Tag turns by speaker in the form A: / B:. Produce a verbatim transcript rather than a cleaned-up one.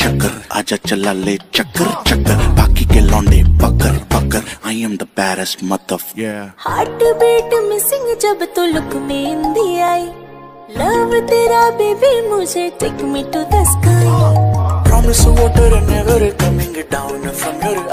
A: चक्कर, आजा चला ले चक्कर चक्कर, बाकी के लौंडे पकड़ पकड़, I am the baddest mother.
B: Heart beat missing जब तो लुक में इंदी आई, लव तेरा बेबी मुझे take me to the sky,
A: promise water never coming down from your